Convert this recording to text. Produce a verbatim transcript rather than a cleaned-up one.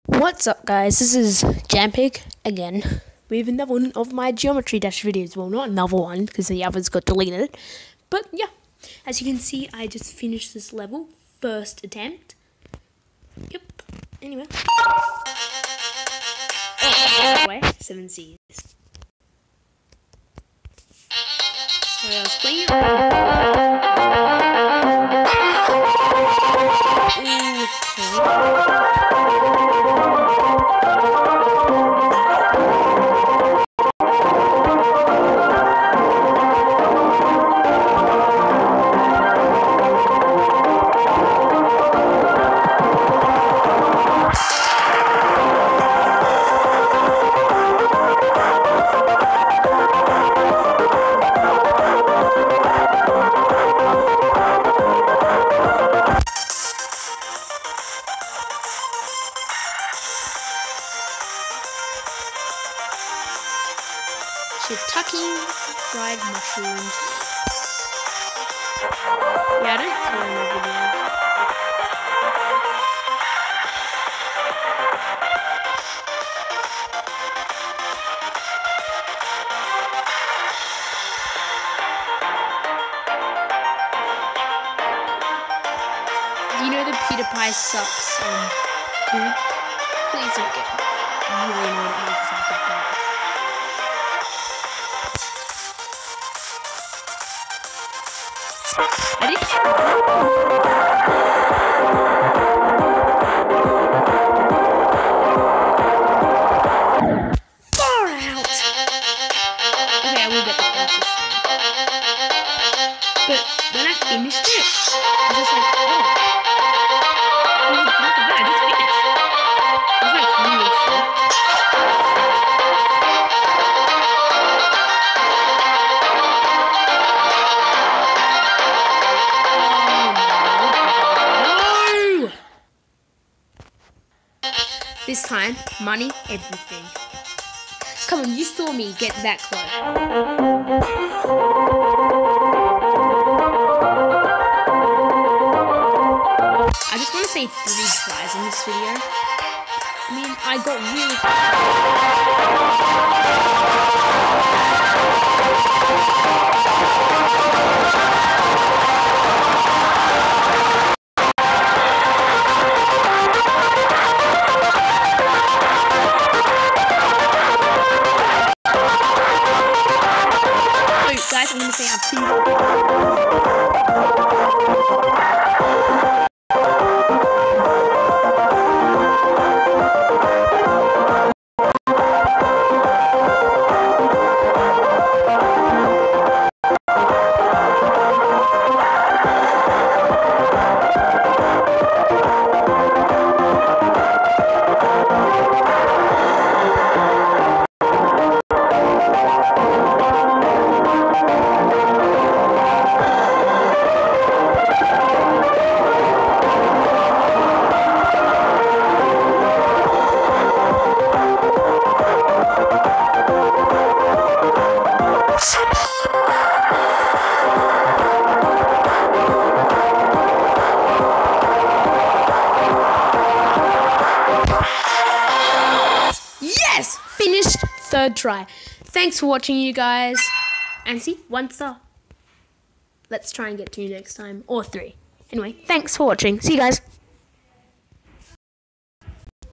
What's up, guys? This is Jampig again with another one of my Geometry Dash videos. Well, not another one because the others got deleted. But yeah, as you can see, I just finished this level, first attempt. Yep. Anyway. Oh, anyway, seven C's. So I was playing shiitake fried mushrooms. Yeah, I don't swear in my video. Do you know that PewDiePie sucks um, food? Please don't get really annoyed at me because I get that. I didn't far out. Okay, I will get the closest thing. But when I finished it, I was just like, oh, oh look at that, I just finished. I was like really shocked. This time, money, everything. Come on, you saw me get that close. I just want to say three tries in this video. I mean, I got really guys, I'm going to say I've seen Yes! Finished third try. Thanks for watching, you guys. And see, one star. Let's try and get two next time. Or three. Anyway, thanks for watching. See you guys.